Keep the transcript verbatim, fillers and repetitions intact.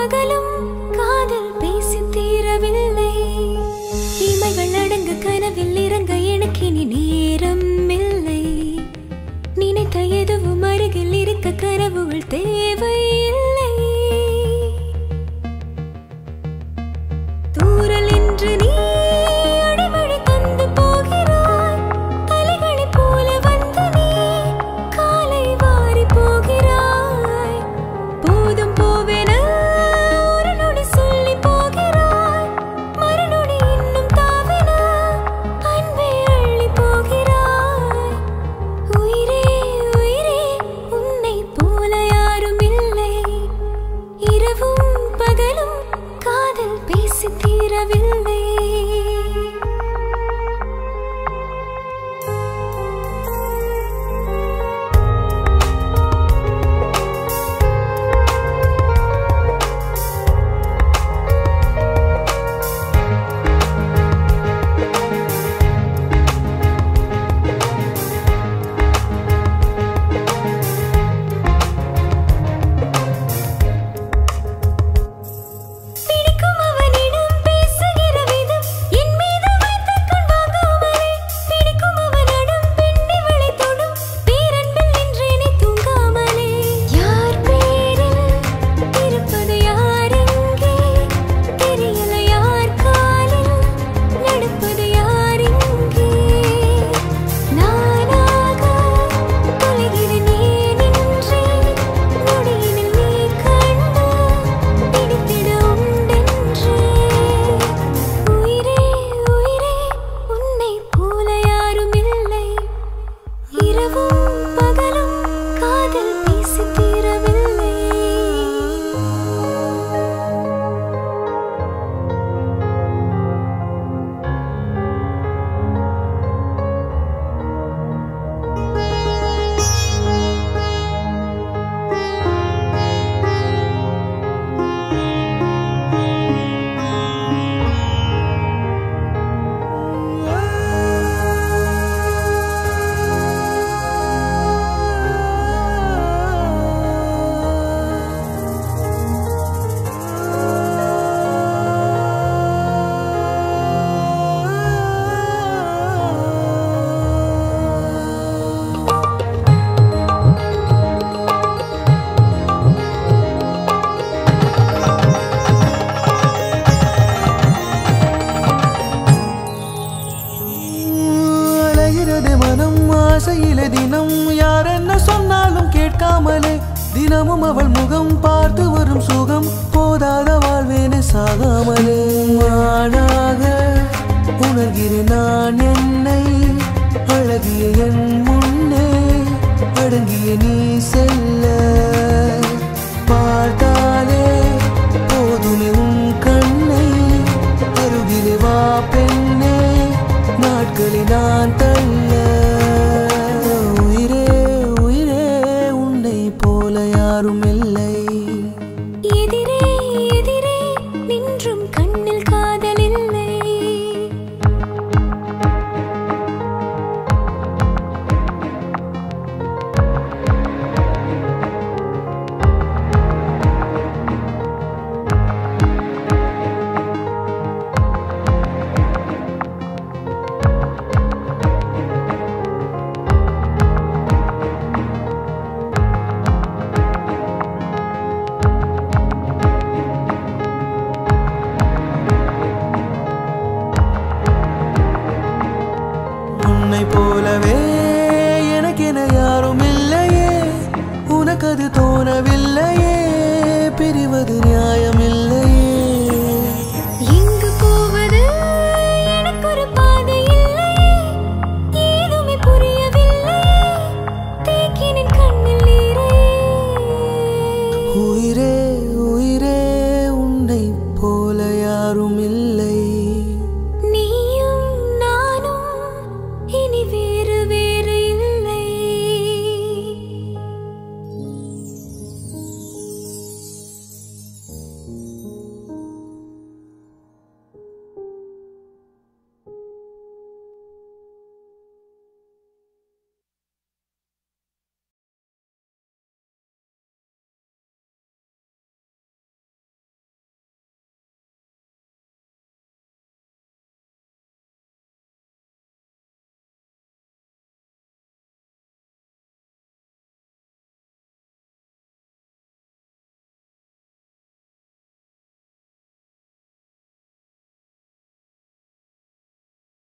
பகலும் காதல் பேசி தீரவில்லை. இமைகள் அடங்க கனவில் இறங்க எனக்கு இனி நேரம் இல்லை. நினைத்த எதுவும் அருகில் இருக்க கனவுகள் தேவையில்லை. தூரல் என்று நீ அடிமழை தந்து போகிறாய். தலைகளைப் போல வந்து நீ காலை வாரி போகிறாய். போதும் போவேன ஒரு நொடி சொல்லி போகிறாய். மறுநொடி இன்னும் தாவின அன்பை அள்ளி போகிறாய். உயிரே உயிரே உன்னை போல யாரும் இல்லை. இரவும் பகலும் காதல் பேசி தீரவில்லை. பிடிக்கும் அவனிடம் பேசுகிற விதம் என் மீது வைத்த கண் வாங்காமலே. பிடிக்கும் அவனிடம் பெண்ணிவளை தொடும் பேரன்பில் நின்றேனே தூங்காமலே. யார் பேரில் இருப்பது யார் எங்கே தெரியல. யார் காலில் நடப்பது யார் இங்கே. நானாக தொலைகிறேன் ஏனின்றே. நொடியினில் நீ கண்டு பிடித்திட உண்டென்றே. உயிரே உயிரே உன்னை போல யாரும் இல்லை. இரவும் பகலும் காதல் பேசி தீரவில்லை. அலைகிறது மனம் ஆசையிலே தினம். யார் என்ன சொன்னாலும் கேட்காமலே. தினமும் அவள் முகம் பார்த்து வரும் சுகம் போதாத வாழ்வேனே சாகாமலே. ஆனாக உணர்கிறேன் நான் என்னை. அழகிய என்